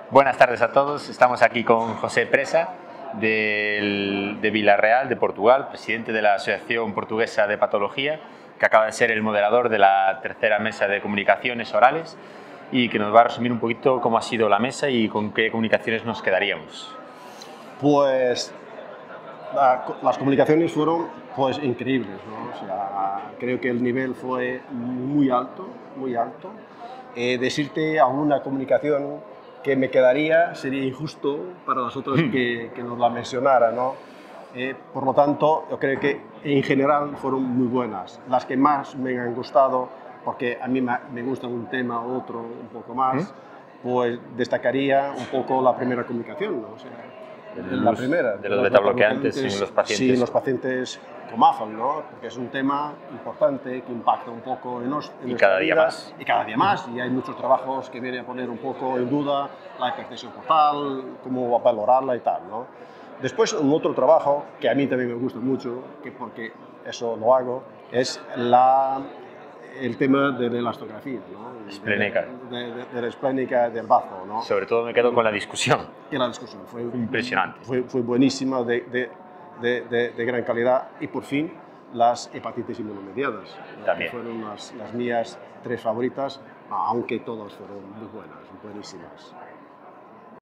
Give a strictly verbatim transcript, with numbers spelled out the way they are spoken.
Buenas tardes a todos, estamos aquí con José Presa del, de Vilarreal, de Portugal, presidente de la Asociación Portuguesa de Patología, que acaba de ser el moderador de la tercera mesa de comunicaciones orales y que nos va a resumir un poquito cómo ha sido la mesa y con qué comunicaciones nos quedaríamos. Pues la, las comunicaciones fueron pues increíbles, ¿no? O sea, creo que el nivel fue muy alto, muy alto. Eh, decirte alguna comunicación que me quedaría sería injusto para las otras que, que nos la mencionara, ¿no? Eh, por lo tanto, yo creo que en general fueron muy buenas. Las que más me han gustado, porque a mí me gusta un tema u otro un poco más, pues destacaría un poco la primera comunicación, ¿no? O sea, la primera. De los betabloqueantes en los pacientes. Sí, en los pacientes con M A F, ¿no? Porque es un tema importante que impacta un poco en, nos, en y cada día vida, más. Y cada día más. Y hay muchos trabajos que vienen a poner un poco en duda la hipertensión portal, cómo valorarla y tal, ¿no? Después, un otro trabajo que a mí también me gusta mucho, que porque eso lo hago, es la, el tema de la elastografía, ¿no? Esplénica. De, de, de la esplénica del bazo, ¿no? Sobre todo me quedo con la discusión. Que la discusión fue impresionante. Fue, fue buenísima, de, de, de, de, de gran calidad, y por fin las hepatitis inmunomediadas. También. Que fueron las, las mías tres favoritas, aunque todas fueron muy buenas, buenísimas.